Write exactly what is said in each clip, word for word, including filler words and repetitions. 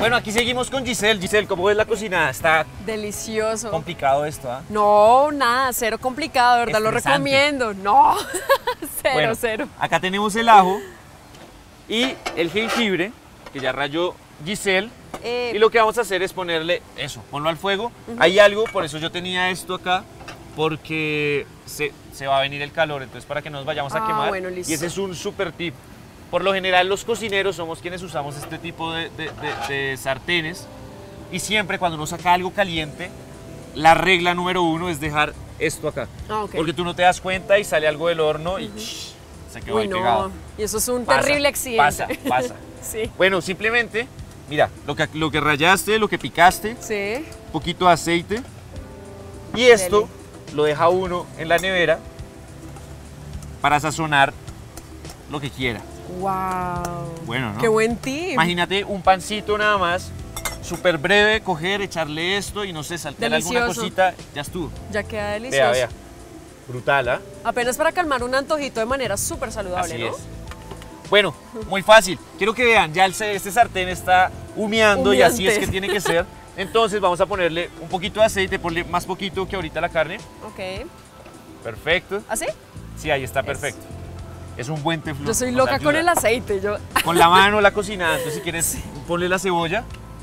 Bueno, aquí seguimos con Giselle. Giselle, ¿cómo ves la cocina? Está Delicioso. complicado esto, ¿ah? No, nada, cero complicado, de verdad, lo Estresante. recomiendo. No, cero, Bueno, cero. acá tenemos el ajo y el jengibre, que ya rayó Giselle. Eh, Y lo que vamos a hacer es ponerle eso, ponlo al fuego. Hay algo, por eso yo tenía esto acá, porque se, se va a venir el calor, entonces para que no nos vayamos a Ah, quemar. bueno, listo. Y ese es un super tip. Por lo general los cocineros somos quienes usamos este tipo de, de- de- de sartenes y siempre cuando uno saca algo caliente, la regla número uno es dejar esto acá. Ah, ok. Porque tú no te das cuenta y sale algo del horno y shh, se quedó Uy, ahí no, pegado. y eso es un Pasa, terrible accidente. Pasa, pasa. Sí, Bueno, simplemente, mira, lo que, lo que rayaste, lo que picaste, sí. un poquito de aceite y esto lo deja uno en la nevera para sazonar lo que quiera. Wow. Bueno, ¿no? Qué buen tip. Imagínate un pancito nada más, súper breve, coger, echarle esto y no sé, saltear alguna Delicioso. cosita, ya estuvo. Ya queda delicioso. Vea, vea. Brutal, ¿ah? Apenas para calmar un antojito de manera súper saludable, Así ¿no? es. Bueno, muy fácil. Quiero que vean, ya el, este sartén está humeando y así es Humeante. que tiene que ser. Entonces vamos a ponerle un poquito de aceite, ponle más poquito que ahorita la carne. Ok. Perfecto. ¿Así? Sí, ahí está perfecto. Es un buen teflón. Yo soy nos loca con ayuda. el aceite. Yo... Con la mano la cocinada. Entonces si quieres, ponle la cebolla.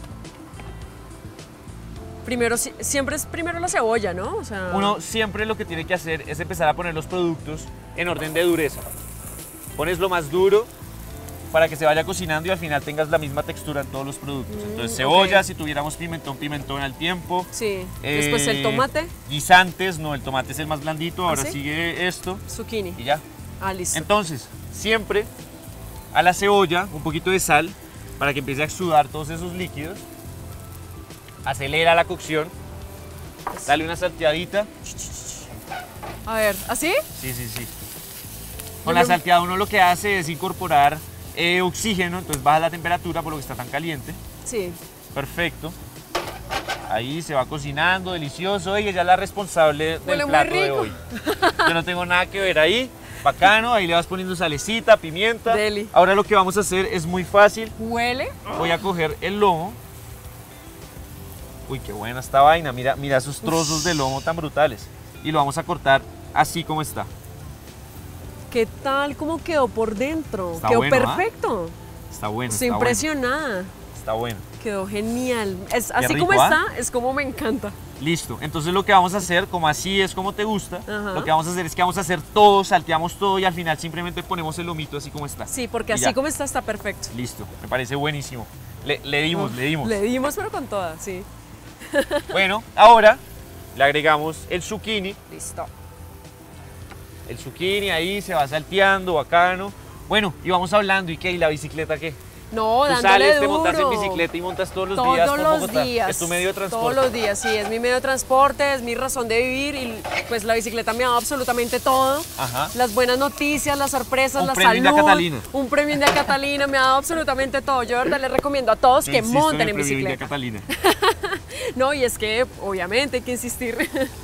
Primero, si- siempre es primero la cebolla, ¿no? O sea, Uno siempre lo que tiene que hacer es empezar a poner los productos en orden de dureza. Pones lo más duro para que se vaya cocinando y al final tengas la misma textura en todos los productos. Entonces cebolla, ok. si tuviéramos pimentón, pimentón al tiempo. Sí. Después el Eh, tomate, Guisantes, no, el tomate es el más blandito. Ahora sí? sigue esto zucchini. y ya. Ah, listo. Entonces, siempre a la cebolla un poquito de sal para que empiece a exudar todos esos líquidos. Acelera la cocción. Dale una salteadita. A ver, ¿así? Sí, sí, sí. Con Yo la me- salteada uno lo que hace es incorporar eh, oxígeno, entonces baja la temperatura por lo que está tan caliente. Sí. Perfecto. Ahí se va cocinando, delicioso. Ella ya es la responsable Huele del muy plato de rico. hoy. Yo no tengo nada que ver ahí. Bacano, ahí le vas poniendo salecita, pimienta. Deli. Ahora lo que vamos a hacer es muy fácil. Huele. Voy a coger el lomo. Uy, qué buena esta vaina. Mira, mira esos trozos de lomo tan brutales. Y lo vamos a cortar así como está. ¿Qué tal? ¿Cómo quedó por dentro? Está quedó bueno, ¿ah? perfecto. Está bueno. Estoy está bueno, impresionada. Está bueno. Quedó genial. Es, así rico, como ¿ah? está, es como me encanta. Listo. Entonces lo que vamos a hacer, como así es como te gusta, Ajá. lo que vamos a hacer es que vamos a hacer todo, salteamos todo y al final simplemente ponemos el lomito así como está. Sí, porque Y así ya. como está, está perfecto. Listo. Me parece buenísimo. Le, le dimos, le dimos. Le dimos, pero con todas, sí. Bueno, ahora le agregamos el zucchini. Listo. El zucchini ahí se va salteando, bacano. Bueno, y vamos hablando. ¿Y qué? ¿Y la bicicleta qué? No, Tú dándole sales, te duro. montas en bicicleta y montas todos los Todos días por los Bogotá. días. Es tu medio de transporte. Todos los días, sí, es mi medio de transporte, es mi razón de vivir y pues la bicicleta me ha dado absolutamente todo. Ajá. Las buenas noticias, las sorpresas, Un la premio salud. India Catalina. Un premio India Catalina, me ha dado absolutamente todo. Yo de verdad les recomiendo a todos Yo que insisto monten el en premio India bicicleta. Catalina. No, y es que obviamente hay que insistir.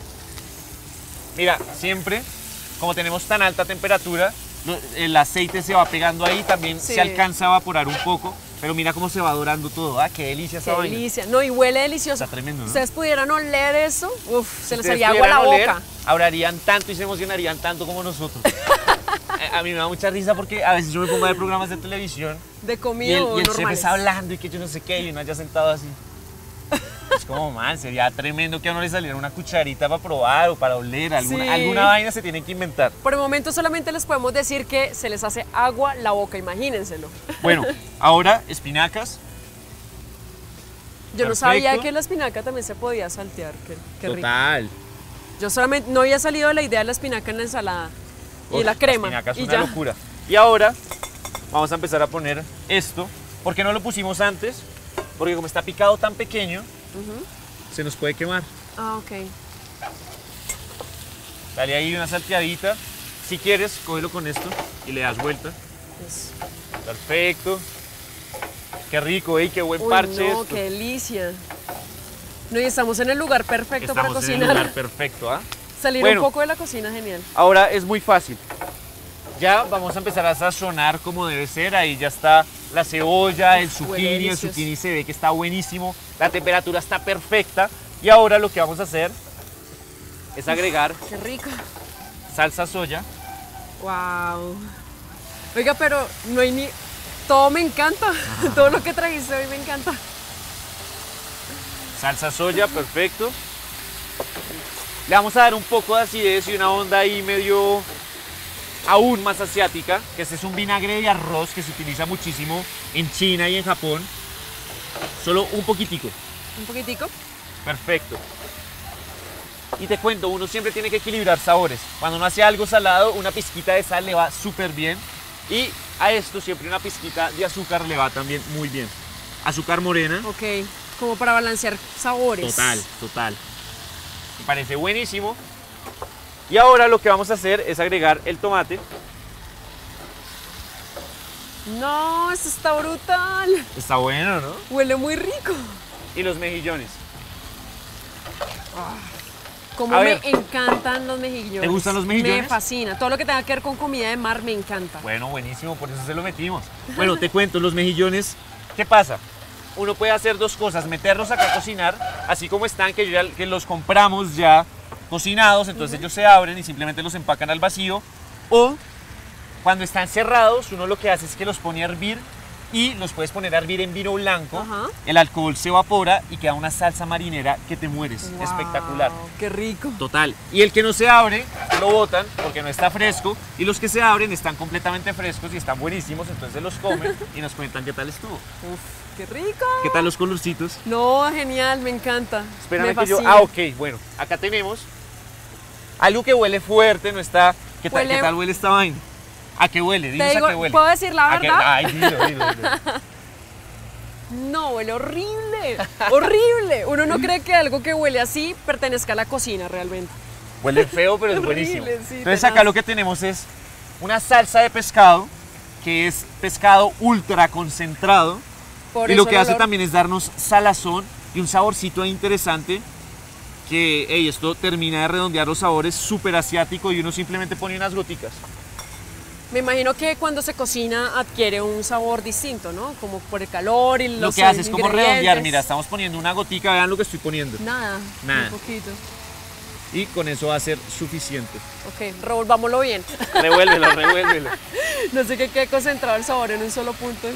Mira, siempre, como tenemos tan alta temperatura, lo- el aceite se va pegando ahí, también Sí. se alcanza a evaporar un poco, pero mira cómo se va dorando todo. ¡Ah, qué delicia esa Qué vaina! delicia. No, y huele delicioso. Está tremendo, ¿no? Ustedes pudieran oler eso, uf, se les Ustedes salía agua a la pudieran oler, boca. hablarían tanto y se emocionarían tanto como nosotros. a, a mí me da mucha risa porque a veces yo me pongo a ver programas de televisión De y comida el, o y el chef normales. está hablando y que yo no sé qué y uno haya sentado así. Es como, man, sería tremendo que a uno le saliera una cucharita para probar o para oler. Alguna, Sí. alguna vaina se tiene que inventar. Por el momento solamente les podemos decir que se les hace agua la boca, imagínenselo. Bueno, ahora espinacas. Yo no Perfecto. sabía que la espinaca también se podía saltear, qué, qué rico. Total. Yo solamente no había salido de la idea de la espinaca en la ensalada y Uf, la crema. espinaca es y una ya. locura. Y ahora vamos a empezar a poner esto. ¿Por qué no lo pusimos antes? Porque como está picado tan pequeño, se nos puede quemar. Ah, ok. Dale ahí una salteadita. Si quieres, cógelo con esto y le das vuelta. Pues, Perfecto. Qué rico, ¿eh? Qué buen uy, parche no, esto. qué delicia. No, y estamos en el lugar perfecto para Estamos en el cocinar. lugar perfecto, ¿ah? Salir Bueno. un poco de la cocina, genial. Ahora es muy fácil. Ya vamos a empezar a sazonar como debe ser. Ahí ya está la cebolla, el Uf, zucchini, huele el delicioso. zucchini se ve que está buenísimo, la temperatura está perfecta y ahora lo que vamos a hacer es agregar Qué rico. salsa soya. Wow. Oiga, pero no hay ni... Todo me encanta. Todo lo que trajiste hoy me encanta. Salsa soya, perfecto. Le vamos a dar un poco de acidez y una onda ahí medio aún más asiática, que este es un vinagre de arroz que se utiliza muchísimo en China y en Japón. Solo un poquitico. Un poquitico. Perfecto. Y te cuento, uno siempre tiene que equilibrar sabores. Cuando uno hace algo salado, una pizquita de sal le va súper bien. Y a esto siempre una pizquita de azúcar le va también muy bien. Azúcar morena. Ok. Como para balancear sabores. Total, total. Me parece buenísimo. Y ahora lo que vamos a hacer es agregar el tomate. No, esto está brutal. Está bueno, ¿no? Huele muy rico. Y los mejillones. Como A me ver. encantan los mejillones. ¿Te gustan los mejillones? Me fascina. Todo lo que tenga que ver con comida de mar me encanta. Bueno, buenísimo, por eso se lo metimos. Bueno, te cuento, los mejillones, ¿qué pasa? Uno puede hacer dos cosas, meterlos acá a cocinar, así como están, que, ya, que los compramos ya cocinados, entonces ellos se abren y simplemente los empacan al vacío. O cuando están cerrados, uno lo que hace es que los pone a hervir y los puedes poner a hervir en vino blanco. Ajá. El alcohol se evapora y queda una salsa marinera que te mueres. Wow, Espectacular. Qué rico. Total. Y el que no se abre, lo botan porque no está fresco. Y los que se abren están completamente frescos y están buenísimos. Entonces los comen y nos cuentan qué tal estuvo. Uf, qué rico. ¿Qué tal los colorcitos? No, genial, me encanta. Espérame me que yo... fascina. Ah, ok. Bueno, acá tenemos algo que huele fuerte. No está... ¿Qué tal Huele- ¿qué tal huele esta vaina? ¿A qué huele? Te Dinos digo, a qué huele. ¿puedo decir la ¿A qué- verdad? Ay, dilo, dilo, dilo. No, huele horrible. Horrible. Uno no cree que algo que huele así pertenezca a la cocina realmente. Huele feo, pero es Horrible, buenísimo. sí, Entonces tenaz. acá lo que tenemos es una salsa de pescado, que es pescado ultra concentrado. Por Y lo eso que el hace olor. también es darnos salazón y un saborcito interesante que ey, esto termina de redondear los sabores, súper asiático y uno simplemente pone unas goticas. Me imagino que cuando se cocina adquiere un sabor distinto, ¿no? Como por el calor y los Lo que hace es como ingredientes. redondear, mira, estamos poniendo una gotica, vean lo que estoy poniendo. Nada, Nada. un poquito. Y con eso va a ser suficiente. Ok, revolvámoslo bien. Revuélvelo, revuélvelo. No sé qué quede concentrado el sabor en un solo punto.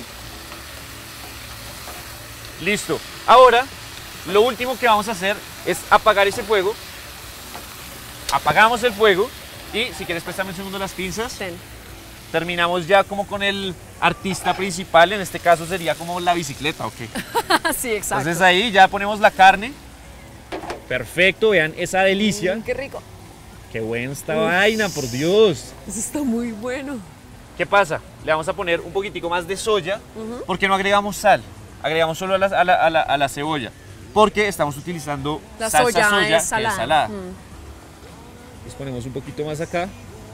Listo. Ahora, lo último que vamos a hacer es apagar ese fuego. Apagamos el fuego y si quieres préstame un segundo las pinzas. Ten. Terminamos ya como con el artista principal, en este caso sería como la bicicleta, ok. Sí, exacto. Entonces ahí ya ponemos la carne. Perfecto, vean esa delicia. Mm, qué rico. Qué buena esta vaina, por Dios. Eso está muy bueno. ¿Qué pasa? Le vamos a poner un poquitico más de soya, porque no agregamos sal, agregamos solo a la, a la- a la- a la cebolla, porque estamos utilizando La salsa soya soya, es que es salada. salada. Mm. Les ponemos un poquito más acá.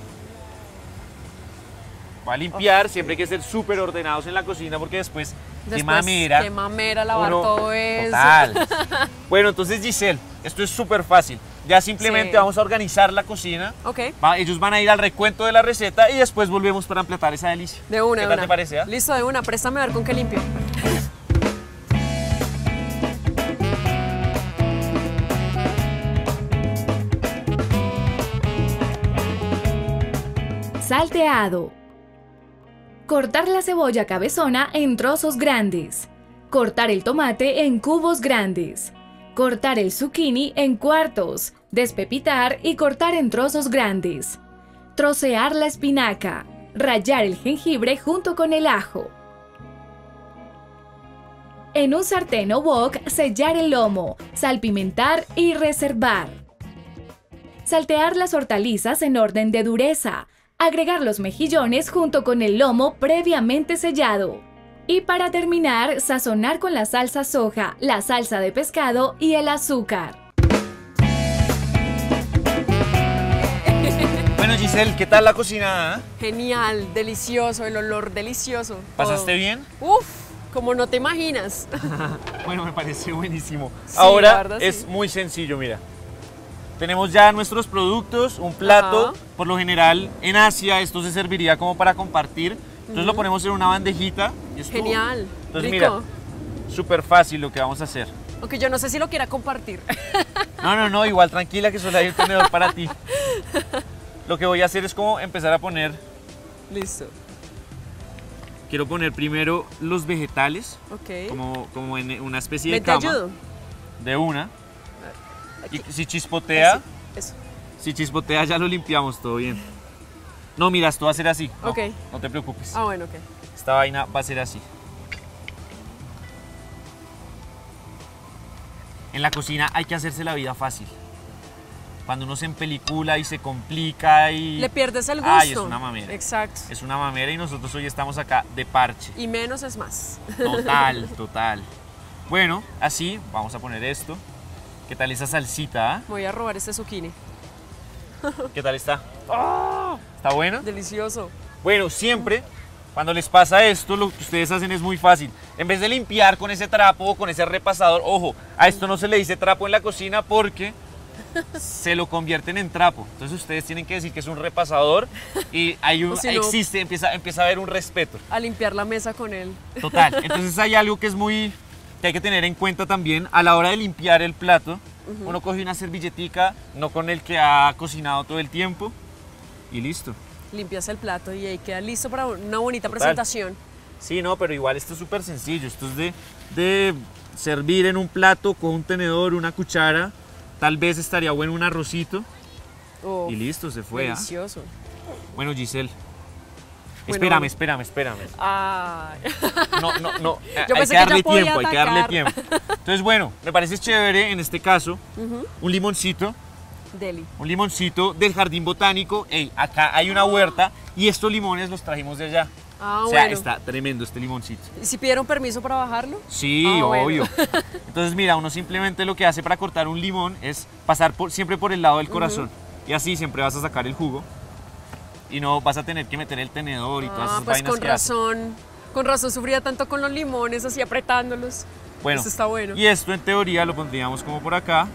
Va a limpiar, siempre hay que ser súper ordenados en la cocina porque después, qué Después, mamera. Qué mamera lavar uno- todo eso. Total. Bueno, entonces Giselle, esto es súper fácil. Ya simplemente Sí. vamos a organizar la cocina. Ok, Va- ellos van a ir al recuento de la receta y después volvemos para emplatar esa delicia. de una, ¿Qué de tal una. te parece? ah? Listo, de una. Préstame a ver con qué limpio. Salteado. Cortar la cebolla cabezona en trozos grandes. Cortar el tomate en cubos grandes. Cortar el zucchini en cuartos. Despepitar y cortar en trozos grandes. Trocear la espinaca. Rallar el jengibre junto con el ajo. En un sartén o wok, sellar el lomo, salpimentar y reservar. Saltear las hortalizas en orden de dureza. Agregar los mejillones junto con el lomo previamente sellado. Y para terminar, sazonar con la salsa soja, la salsa de pescado y el azúcar. Bueno, Giselle, ¿qué tal la cocina? ah? Genial, delicioso, el olor delicioso. ¿Pasaste todo. bien? Uf, como no te imaginas. Bueno, me pareció buenísimo. Sí, la Ahora verdad, es sí. muy sencillo, mira. Tenemos ya nuestros productos, un plato. Ajá. Por lo general, en Asia esto se serviría como para compartir, Entonces lo ponemos en una bandejita y estuvo. Genial. Entonces rico. mira, súper fácil lo que vamos a hacer. Aunque yo no sé si lo quiera compartir. No, no, no, igual tranquila que solo hay un tenedor para ti. Lo que voy a hacer es como empezar a poner, Listo. quiero poner primero los vegetales, Ok. como, como en una especie Ven, de te cama. ayudo. De una. Aquí. Y si chispotea, Así, Eso. si chispotea ya lo limpiamos, todo bien. No, mira, esto va a ser así. No, Ok. no te preocupes. Ah, bueno, ok. Esta vaina va a ser así. En la cocina hay que hacerse la vida fácil. Cuando uno se empelicula y se complica y... Le pierdes el gusto. Ay, es una mamera. Exacto. Es una mamera y nosotros hoy estamos acá de parche. Y menos es más. Total, total. Bueno, así, vamos a poner esto. ¿Qué tal esa salsita? ah? Voy a robar este zucchini. ¿Qué tal está? ¡Ah! ¿Está buena? Delicioso. Bueno, siempre cuando les pasa esto, lo que ustedes hacen es muy fácil. En vez de limpiar con ese trapo o con ese repasador, ojo, a esto no se le dice trapo en la cocina porque se lo convierten en trapo. Entonces ustedes tienen que decir que es un repasador y hay un, O si no- existe, empieza, empieza a haber un respeto. A limpiar la mesa con él. Total. Entonces hay algo que es muy, que hay que tener en cuenta también a la hora de limpiar el plato. Uno coge una servilletica, no con el que ha cocinado todo el tiempo y listo. Limpias el plato y ahí queda listo para una bonita Total. presentación. Sí, no, pero igual esto es súper sencillo. Esto es de, de servir en un plato con un tenedor, una cuchara. Tal vez estaría bueno un arrocito. Oh, Y listo, se fue. ¿ah? delicioso. Bueno, Giselle. Bueno, espérame, bueno. espérame, espérame. Ay. No, no, no. Yo hay pensé que que ya darle podía tiempo, hay que darle atacar. tiempo. Entonces, bueno, me parece chévere en este caso un limoncito. Deli. Un limoncito del jardín botánico. Ey, acá hay una huerta y estos limones los trajimos de allá. Ah, o sea, bueno. está tremendo este limoncito. ¿Y si pidieron permiso para bajarlo? Sí, Ah, bueno. obvio. Entonces, mira, uno simplemente lo que hace para cortar un limón es pasar por, siempre por el lado del corazón. Y así siempre vas a sacar el jugo. Y no vas a tener que meter el tenedor y todas Ah, esas pues vainas con que hacen. razón. Con razón sufría tanto con los limones, así apretándolos. Bueno, Eso está bueno. y esto en teoría lo pondríamos como por acá.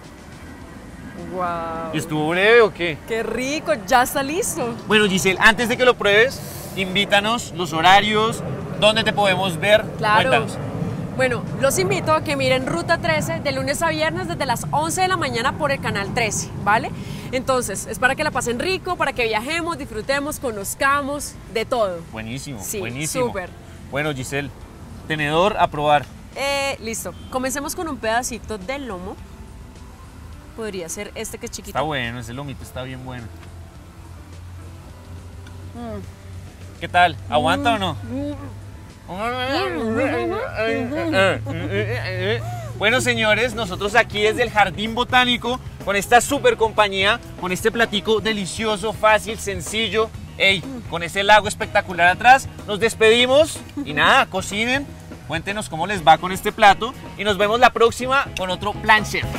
Wow. ¿Y estuvo breve o qué? Qué rico, ya está listo. Bueno, Giselle, antes de que lo pruebes, invítanos los horarios, dónde te podemos ver. Claro. Cuéntanos. Bueno, los invito a que miren Ruta trece de lunes a viernes desde las once de la mañana por el canal trece, ¿vale? Entonces, es para que la pasen rico, para que viajemos, disfrutemos, conozcamos, de todo. Buenísimo, Sí, buenísimo. súper. Bueno, Giselle, tenedor a probar. Eh, listo. Comencemos con un pedacito de lomo. Podría ser este que es chiquito. Está bueno, ese lomito está bien bueno. Mm. ¿Qué tal? ¿Aguanta o no? Bueno, señores, nosotros aquí desde el Jardín Botánico, con esta super compañía, con este platico delicioso, fácil, sencillo, ey, con ese lago espectacular atrás, nos despedimos y nada, cocinen, cuéntenos cómo les va con este plato y nos vemos la próxima con otro Plan Chef.